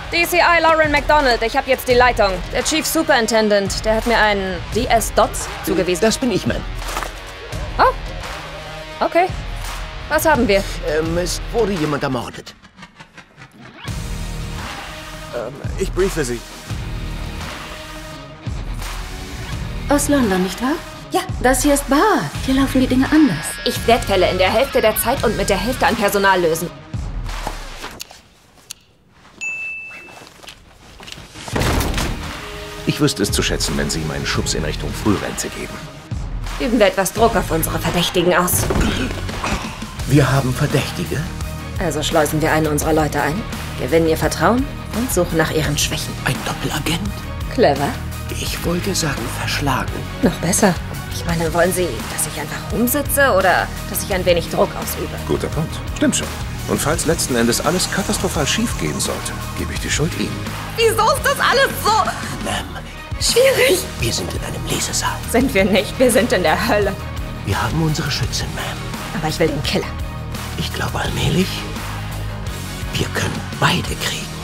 DCI Lauren McDonald, ich habe jetzt die Leitung. Der Chief Superintendent, der hat mir einen DS Dots zugewiesen. Das bin ich, Ma'am. Oh, okay. Was haben wir? Es wurde jemand ermordet. Ich briefe Sie. Aus London, nicht wahr? Ja, das hier ist Bar. Hier laufen die Dinge anders. Ich werde Fälle in der Hälfte der Zeit und mit der Hälfte an Personal lösen. Ich wüsste es zu schätzen, wenn Sie ihm einen Schubs in Richtung Frührente geben. Üben wir etwas Druck auf unsere Verdächtigen aus. Wir haben Verdächtige? Also schleusen wir einen unserer Leute ein, gewinnen ihr Vertrauen und suchen nach ihren Schwächen. Ein Doppelagent? Clever. Ich wollte sagen, verschlagen. Noch besser. Ich meine, wollen Sie, dass ich einfach rumsitze oder dass ich ein wenig Druck ausübe? Guter Punkt. Stimmt schon. Und falls letzten Endes alles katastrophal schief gehen sollte, gebe ich die Schuld Ihnen. Wieso ist das alles so Ma'am, schwierig? wir sind in einem Lesesaal. Sind wir nicht. Wir sind in der Hölle. Wir haben unsere Schützin, Ma'am. Aber ich will den Killer. Ich glaube allmählich, wir können beide kriegen.